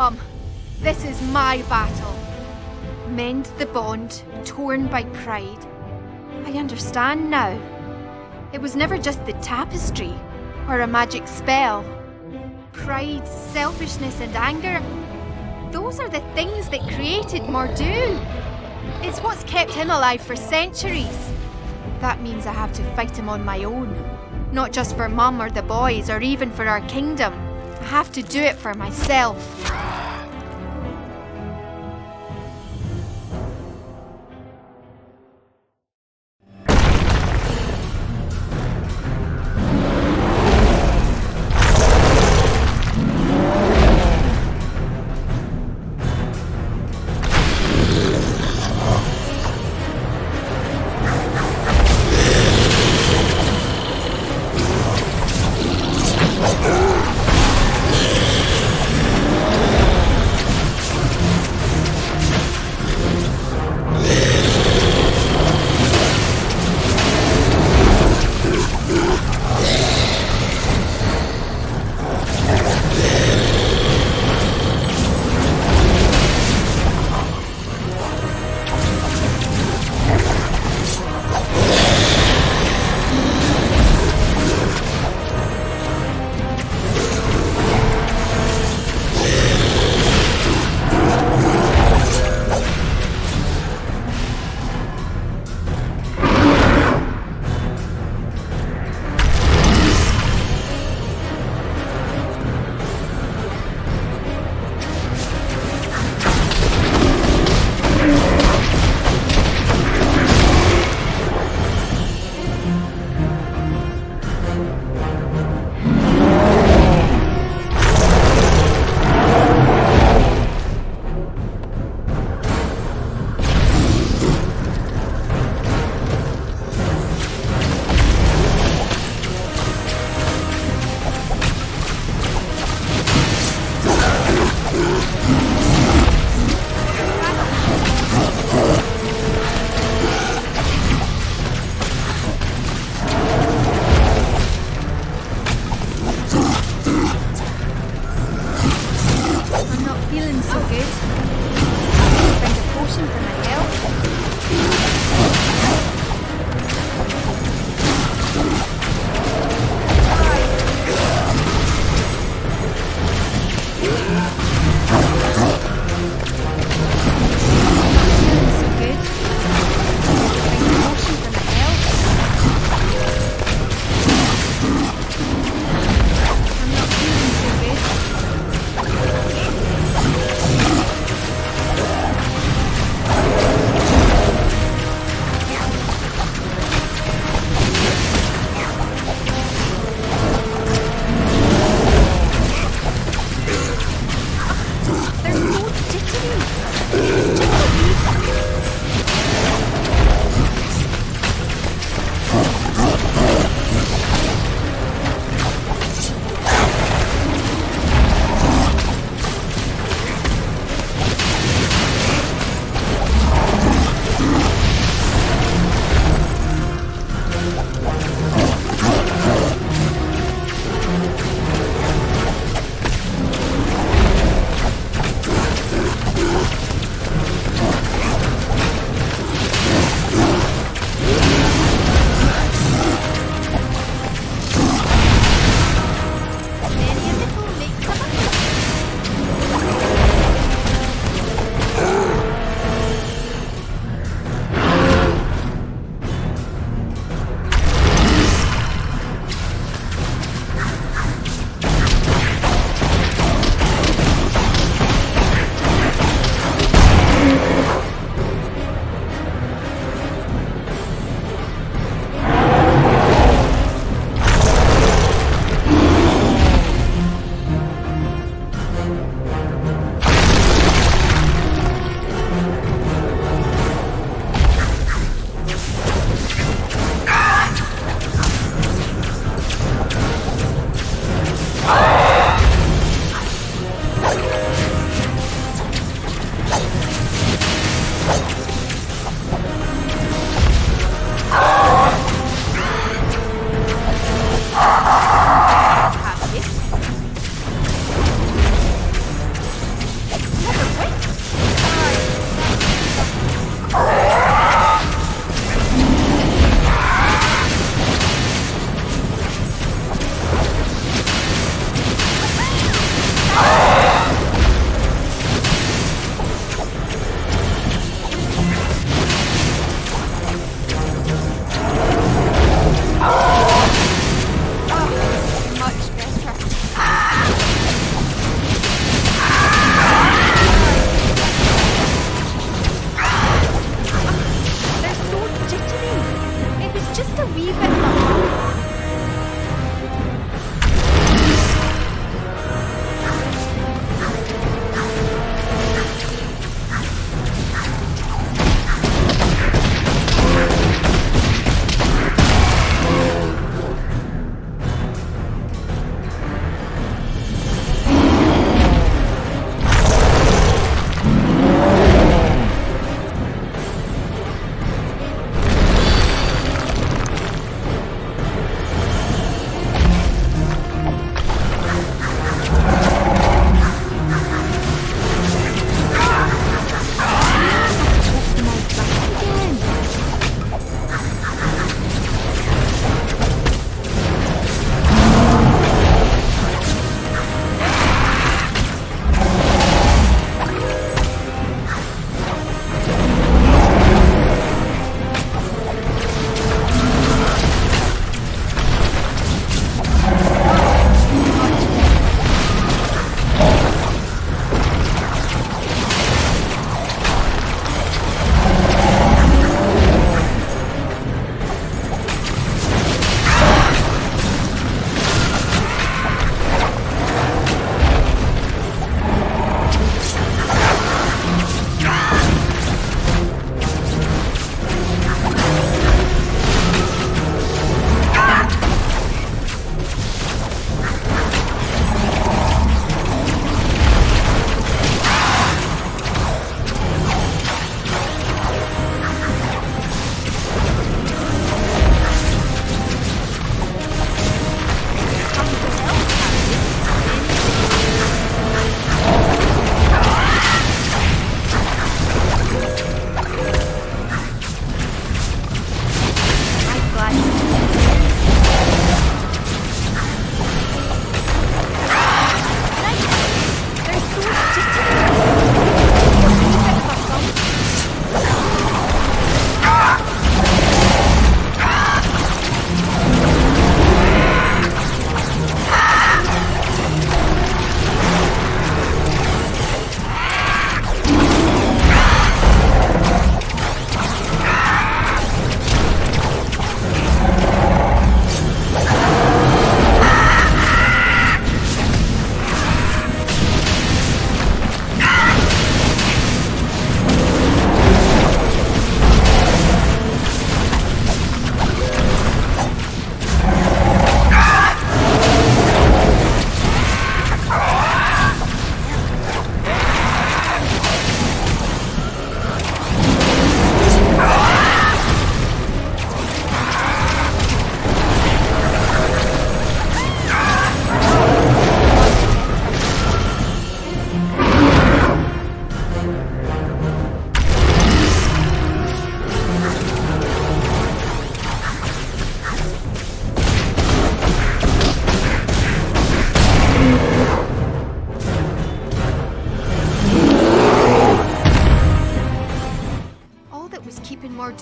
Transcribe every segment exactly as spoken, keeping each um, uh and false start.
Mum. This is my battle. Mend the bond torn by pride. I understand now. It was never just the tapestry or a magic spell. Pride, selfishness and anger, those are the things that created Mor'du. It's what's kept him alive for centuries. That means I have to fight him on my own. Not just for Mum or the boys or even for our kingdom. I have to do it for myself.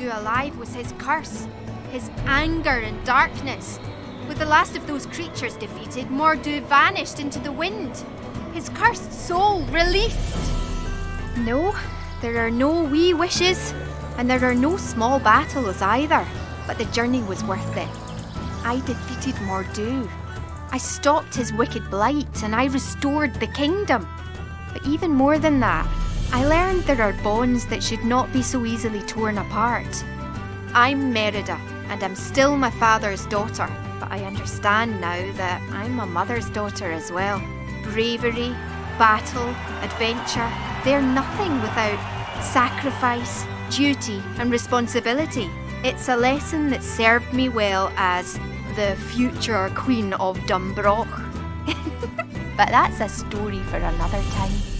Mor'du alive was his curse, his anger and darkness. With the last of those creatures defeated, Mor'du vanished into the wind, his cursed soul released. No, there are no wee wishes, and there are no small battles either, but the journey was worth it. I defeated Mor'du. I stopped his wicked blight, and I restored the kingdom. But even more than that, I learned there are bonds that should not be so easily torn apart. I'm Mérida, and I'm still my father's daughter, but I understand now that I'm my mother's daughter as well. Bravery, battle, adventure, they're nothing without sacrifice, duty, and responsibility. It's a lesson that served me well as the future Queen of Dumbroch. But that's a story for another time.